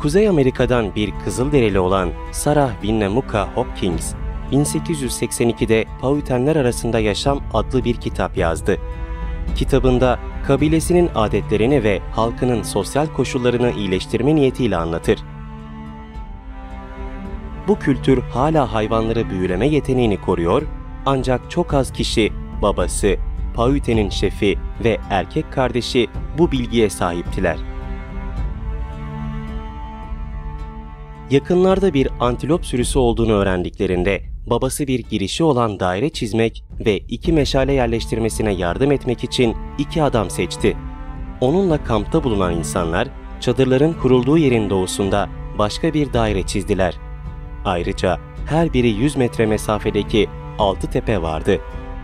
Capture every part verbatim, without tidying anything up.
Kuzey Amerika'dan bir Kızılderili olan Sarah Winnemucca Hopkins, bin sekiz yüz seksen ikide Powhatanlar Arasında Yaşam adlı bir kitap yazdı. Kitabında kabilesinin adetlerini ve halkının sosyal koşullarını iyileştirme niyetiyle anlatır. Bu kültür hala hayvanları büyüleme yeteneğini koruyor, ancak çok az kişi, babası, Powhatan'ın şefi ve erkek kardeşi bu bilgiye sahiptiler. Yakınlarda bir antilop sürüsü olduğunu öğrendiklerinde babası bir girişi olan daire çizmek ve iki meşale yerleştirmesine yardım etmek için iki adam seçti. Onunla kampta bulunan insanlar çadırların kurulduğu yerin doğusunda başka bir daire çizdiler. Ayrıca her biri yüz metre mesafedeki altı tepe vardı.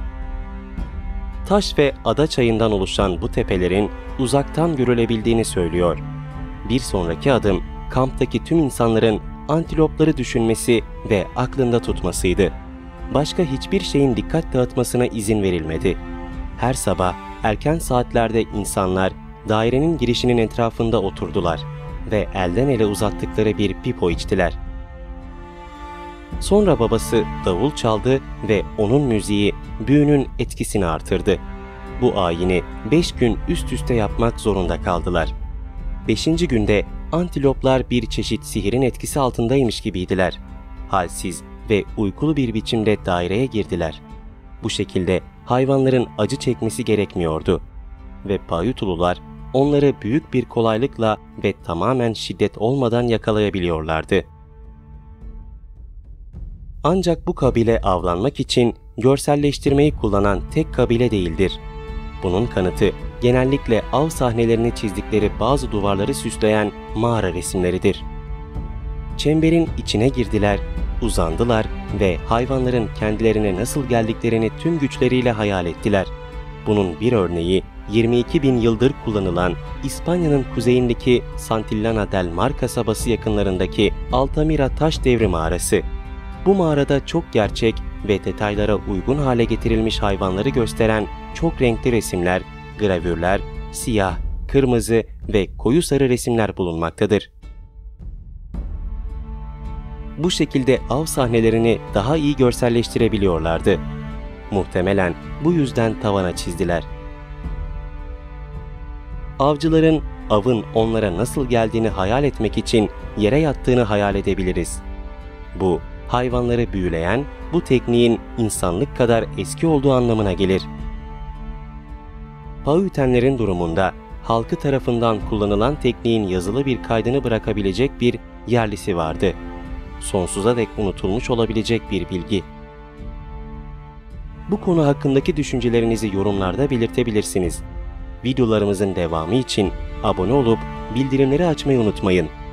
Taş ve ada çayından oluşan bu tepelerin uzaktan görülebildiğini söylüyor. Bir sonraki adım kamptaki tüm insanların antilopları düşünmesi ve aklında tutmasıydı. Başka hiçbir şeyin dikkat dağıtmasına izin verilmedi. Her sabah erken saatlerde insanlar dairenin girişinin etrafında oturdular ve elden ele uzattıkları bir pipo içtiler. Sonra babası davul çaldı ve onun müziği büyünün etkisini artırdı. Bu ayini beş gün üst üste yapmak zorunda kaldılar. Beşinci günde antiloplar bir çeşit sihirin etkisi altındaymış gibiydiler. Halsiz ve uykulu bir biçimde daireye girdiler. Bu şekilde hayvanların acı çekmesi gerekmiyordu ve Paiutlular onları büyük bir kolaylıkla ve tamamen şiddet olmadan yakalayabiliyorlardı. Ancak bu kabile avlanmak için görselleştirmeyi kullanan tek kabile değildir. Bunun kanıtı genellikle av sahnelerini çizdikleri bazı duvarları süsleyen mağara resimleridir. Çemberin içine girdiler, uzandılar ve hayvanların kendilerine nasıl geldiklerini tüm güçleriyle hayal ettiler. Bunun bir örneği yirmi iki bin yıldır kullanılan İspanya'nın kuzeyindeki Santillana del Mar kasabası yakınlarındaki Altamira taş devri mağarası. Bu mağarada çok gerçek ve detaylara uygun hale getirilmiş hayvanları gösteren çok renkli resimler, gravürler, siyah, kırmızı ve koyu sarı resimler bulunmaktadır. Bu şekilde av sahnelerini daha iyi görselleştirebiliyorlardı. Muhtemelen bu yüzden tavana çizdiler. Avcıların avın onlara nasıl geldiğini hayal etmek için yere yattığını hayal edebiliriz. Bu, hayvanları büyüleyen bu tekniğin insanlık kadar eski olduğu anlamına gelir. Powhatanlerin durumunda halkı tarafından kullanılan tekniğin yazılı bir kaydını bırakabilecek bir yerlisi vardı. Sonsuza dek unutulmuş olabilecek bir bilgi. Bu konu hakkındaki düşüncelerinizi yorumlarda belirtebilirsiniz. Videolarımızın devamı için abone olup bildirimleri açmayı unutmayın.